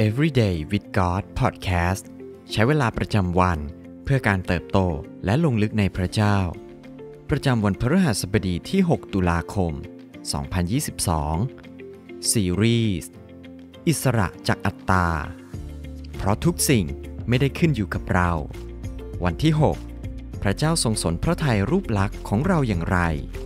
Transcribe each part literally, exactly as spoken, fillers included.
Everyday with God Podcast ใช้เวลาประจำวันเพื่อการเติบโตและลงลึกในพระเจ้าประจำวันพฤหัสบดีที่หกตุลาคมสองพันยี่สิบสองซีรีส์อิสระจากอัตตาเพราะทุกสิ่งไม่ได้ขึ้นอยู่กับเราวันที่หกพระเจ้าทรงสนพระทัยรูปลักษณ์ของเราอย่างไร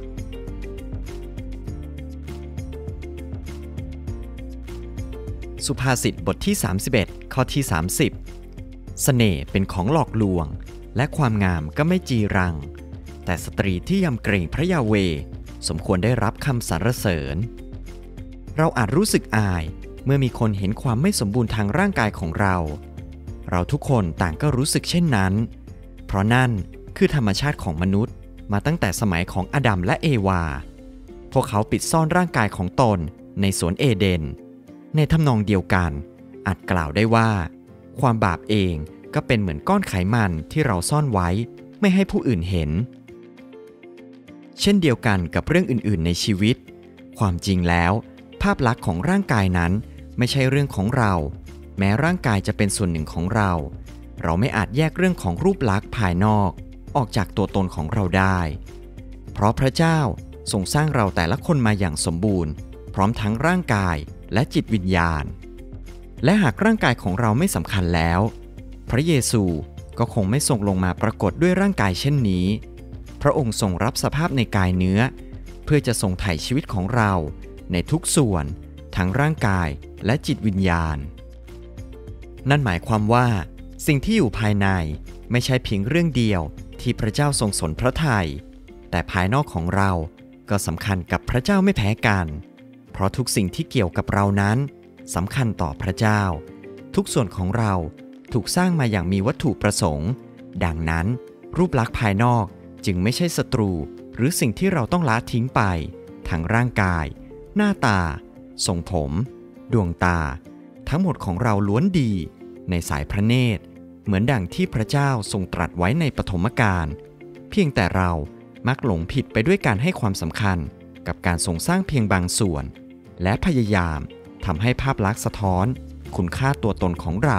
สุภาษิตบทที่สามสิบเอ็ดข้อที่สามสิบเสน่ห์เป็นของหลอกลวงและความงามก็ไม่จีรังแต่สตรีที่ยำเกรงพระยาเวห์สมควรได้รับคำสรรเสริญเราอาจรู้สึกอายเมื่อมีคนเห็นความไม่สมบูรณ์ทางร่างกายของเราเราทุกคนต่างก็รู้สึกเช่นนั้นเพราะนั่นคือธรรมชาติของมนุษย์มาตั้งแต่สมัยของอาดัมและเอวาพวกเขาปิดซ่อนร่างกายของตนในสวนเอเดนในทำนองเดียวกันอาจกล่าวได้ว่าความบาปเองก็เป็นเหมือนก้อนไขมันที่เราซ่อนไว้ไม่ให้ผู้อื่นเห็นเช่นเดียวกันกับเรื่องอื่นๆในชีวิตความจริงแล้วภาพลักษณ์ของร่างกายนั้นไม่ใช่เรื่องของเราแม้ร่างกายจะเป็นส่วนหนึ่งของเราเราไม่อาจแยกเรื่องของรูปลักษณ์ภายนอกออกจากตัวตนของเราได้เพราะพระเจ้าทรงสร้างเราแต่ละคนมาอย่างสมบูรณ์พร้อมทั้งร่างกายและจิตวิญญาณและหากร่างกายของเราไม่สำคัญแล้วพระเยซูก็คงไม่ทรงลงมาปรากฏด้วยร่างกายเช่นนี้พระองค์ทรงรับสภาพในกายเนื้อเพื่อจะทรงไถ่ชีวิตของเราในทุกส่วนทั้งร่างกายและจิตวิญญาณนั่นหมายความว่าสิ่งที่อยู่ภายในไม่ใช่เพียงเรื่องเดียวที่พระเจ้าทรงสนพระทัยแต่ภายนอกของเราก็สำคัญกับพระเจ้าไม่แพ้กันเพราะทุกสิ่งที่เกี่ยวกับเรานั้นสำคัญต่อพระเจ้าทุกส่วนของเราถูกสร้างมาอย่างมีวัตถุประสงค์ดังนั้นรูปลักษณ์ภายนอกจึงไม่ใช่ศัตรูหรือสิ่งที่เราต้องละทิ้งไปทั้งร่างกายหน้าตาทรงผมดวงตาทั้งหมดของเราล้วนดีในสายพระเนตรเหมือนดังที่พระเจ้าทรงตรัสไว้ในปฐมกาลเพียงแต่เรามักหลงผิดไปด้วยการให้ความสำคัญกับการทรงสร้างเพียงบางส่วนและพยายามทำให้ภาพลักษณ์สะท้อนคุณค่าตัวตนของเรา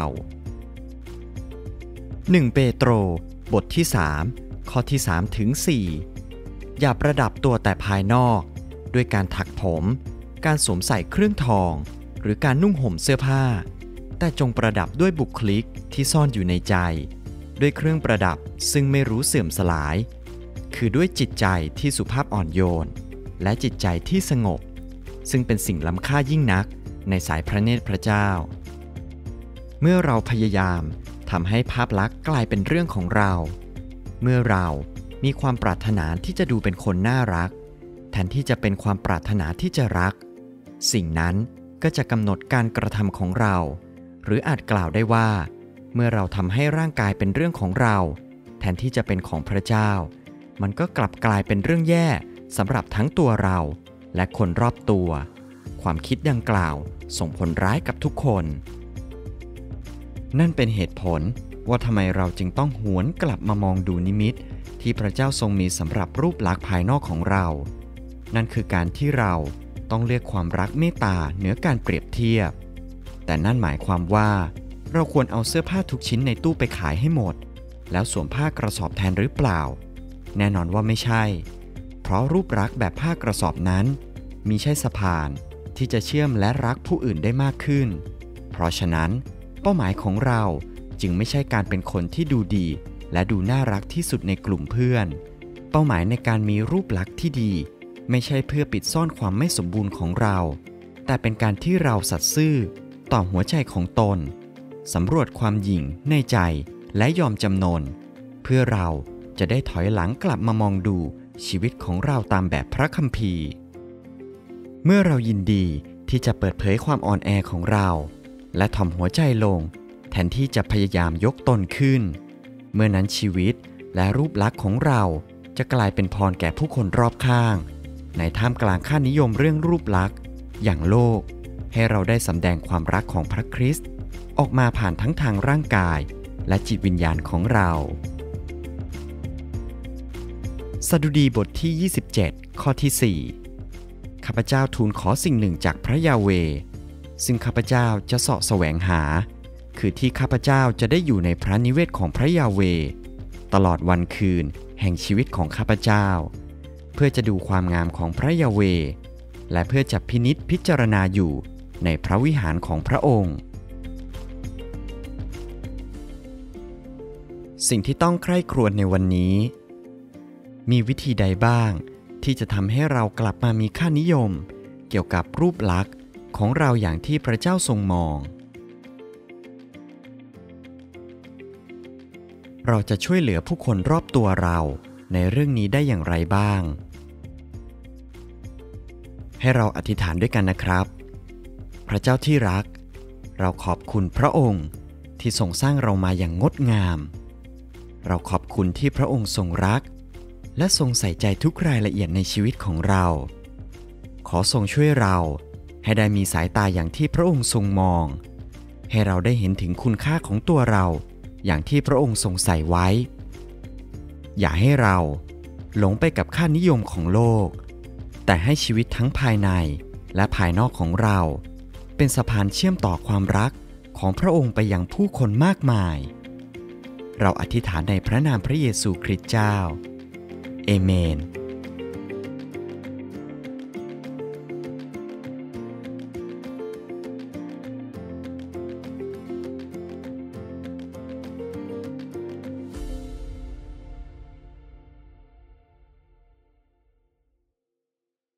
หนึ่งเปโตรบทที่สามข้อที่สามถึงสี่อย่าประดับตัวแต่ภายนอกด้วยการถักผมการสวมใส่เครื่องทองหรือการนุ่งห่มเสื้อผ้าแต่จงประดับด้วยบุคลิกที่ซ่อนอยู่ในใจด้วยเครื่องประดับซึ่งไม่รู้เสื่อมสลายคือด้วยจิตใจที่สุภาพอ่อนโยนและจิตใจที่สงบซึ่งเป็นสิ่งล้ำค่ายิ่งนักในสายพระเนตรพระเจ้าเมื่อเราพยายามทำให้ภาพลักษณ์กลายเป็นเรื่องของเราเมื่อเรามีความปรารถนาที่จะดูเป็นคนน่ารักแทนที่จะเป็นความปรารถนาที่จะรักสิ่งนั้นก็จะกำหนดการกระทำของเราหรืออาจกล่าวได้ว่าเมื่อเราทำให้ร่างกายเป็นเรื่องของเราแทนที่จะเป็นของพระเจ้ามันก็กลับกลายเป็นเรื่องแย่สำหรับทั้งตัวเราและคนรอบตัวความคิดดังกล่าวส่งผลร้ายกับทุกคนนั่นเป็นเหตุผลว่าทำไมเราจึงต้องหวนกลับมามองดูนิมิตที่พระเจ้าทรงมีสำหรับรูปลักษณ์ภายนอกของเรานั่นคือการที่เราต้องเลือกความรักเมตตาเหนือการเปรียบเทียบแต่นั่นหมายความว่าเราควรเอาเสื้อผ้าทุกชิ้นในตู้ไปขายให้หมดแล้วสวมผ้ากระสอบแทนหรือเปล่าแน่นอนว่าไม่ใช่เพราะรูปลักษณ์แบบผ้ากระสอบนั้นมิใช่สะพานที่จะเชื่อมและรักผู้อื่นได้มากขึ้นเพราะฉะนั้นเป้าหมายของเราจึงไม่ใช่การเป็นคนที่ดูดีและดูน่ารักที่สุดในกลุ่มเพื่อนเป้าหมายในการมีรูปลักษณ์ที่ดีไม่ใช่เพื่อปิดซ่อนความไม่สมบูรณ์ของเราแต่เป็นการที่เราสัตย์ซื่อต่อหัวใจของตนสำรวจความหยิ่งในใจและยอมจำนนเพื่อเราจะได้ถอยหลังกลับมามองดูชีวิตของเราตามแบบพระคัมภีร์เมื่อเรายินดีที่จะเปิดเผยความอ่อนแอของเราและถ่อมหัวใจลงแทนที่จะพยายามยกตนขึ้นเมื่อนั้นชีวิตและรูปลักษณ์ของเราจะกลายเป็นพรแก่ผู้คนรอบข้างในท่ามกลางค่านิยมเรื่องรูปลักษณ์อย่างโลกให้เราได้สำแดงความรักของพระคริสต์ออกมาผ่านทั้งทางร่างกายและจิตวิญญาณของเราสดุดีบทที่ยี่สิบเจ็ดข้อที่สี่ข้าพเจ้าทูลขอสิ่งหนึ่งจากพระยาเวห์ซึ่งข้าพเจ้าจะเสาะแสวงหาคือที่ข้าพเจ้าจะได้อยู่ในพระนิเวศของพระยาเวห์ตลอดวันคืนแห่งชีวิตของข้าพเจ้าเพื่อจะดูความงามของพระยาเวห์และเพื่อจะพินิจพิจารณาอยู่ในพระวิหารของพระองค์สิ่งที่ต้องใคร่ครวญในวันนี้มีวิธีใดบ้างที่จะทำให้เรากลับมามีค่านิยมเกี่ยวกับรูปลักษณ์ของเราอย่างที่พระเจ้าทรงมองเราจะช่วยเหลือผู้คนรอบตัวเราในเรื่องนี้ได้อย่างไรบ้างให้เราอธิษฐานด้วยกันนะครับพระเจ้าที่รักเราขอบคุณพระองค์ที่ทรงสร้างเรามาอย่างงดงามเราขอบคุณที่พระองค์ทรงรักและทรงใส่ใจทุกรายละเอียดในชีวิตของเราขอทรงช่วยเราให้ได้มีสายตาอย่างที่พระองค์ทรงมองให้เราได้เห็นถึงคุณค่าของตัวเราอย่างที่พระองค์ทรงใส่ไว้อย่าให้เราหลงไปกับค่านิยมของโลกแต่ให้ชีวิตทั้งภายในและภายนอกของเราเป็นสะพานเชื่อมต่อความรักของพระองค์ไปยังผู้คนมากมายเราอธิษฐานในพระนามพระเยซูคริสต์เจ้าเอเมน